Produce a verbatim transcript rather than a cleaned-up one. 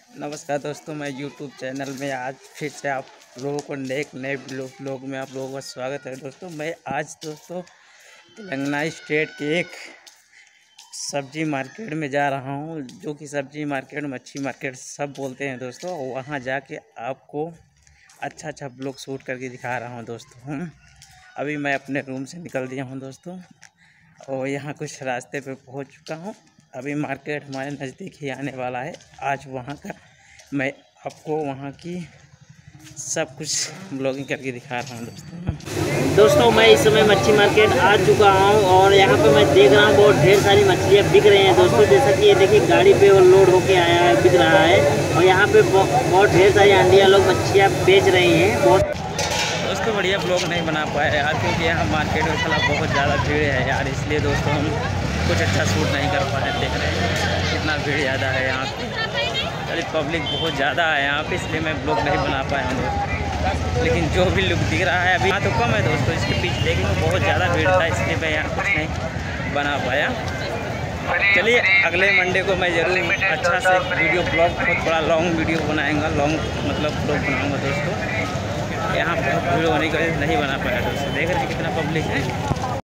नमस्कार दोस्तों, मैं यूट्यूब चैनल में आज फिर से आप लोगों को नए नए ब्लॉग में आप लोगों का स्वागत है। दोस्तों मैं आज दोस्तों तेलंगाना स्टेट के एक सब्जी मार्केट में जा रहा हूं, जो कि सब्जी मार्केट मच्छी मार्केट सब बोलते हैं दोस्तों। वहां जाके आपको अच्छा अच्छा ब्लॉग शूट करके दिखा रहा हूं दोस्तों। अभी मैं अपने रूम से निकल दिया हूं दोस्तों और यहाँ कुछ रास्ते पे पहुंच चुका हूं। अभी मार्केट हमारे नज़दीक ही आने वाला है। आज वहाँ का मैं आपको वहाँ की सब कुछ ब्लॉगिंग करके दिखा रहा हूँ दोस्तों। दोस्तों मैं इस समय मच्छी मार्केट आ चुका हूँ और यहाँ पे मैं देख रहा हूँ बहुत ढेर सारी मछलियाँ बिक रही हैं दोस्तों। जैसा कि ये देखिए गाड़ी पे वो लोड होके आया है, बिक रहा है और यहाँ पे बहुत ढेर सारी आंटियाँ लोग मछलियाँ बेच रही हैं। बहुत दोस्तों बढ़िया ब्लॉग नहीं बना पाया यार, क्योंकि यहाँ मार्केट में थोड़ा बहुत ज़्यादा भीड़ है यार, इसलिए दोस्तों हम कुछ अच्छा शूट नहीं कर पाए। देख रहे हैं कितना भीड़ ज़्यादा है यहाँ पे, अरे पब्लिक बहुत ज़्यादा है यहाँ पे, इसलिए मैं ब्लॉग नहीं बना पाया हूँ दोस्तों। लेकिन जो भी लुक दिख रहा है अभी यहाँ तो कम है दोस्तों, इसके पीछे देखेंगे बहुत ज़्यादा भीड़ था, इसलिए मैं यहाँ कुछ नहीं बना पाया। चलिए अगले मंडे को मैं ज़रूर अच्छा से वीडियो ब्लॉग बहुत बड़ा लॉन्ग वीडियो बनाएँगा, लॉन्ग मतलब ब्लॉग बनाऊँगा दोस्तों। यहाँ बहुत भीड़ होने की वजह से नहीं बना पाया दोस्तों। देख रहे हैं कितना पब्लिक है।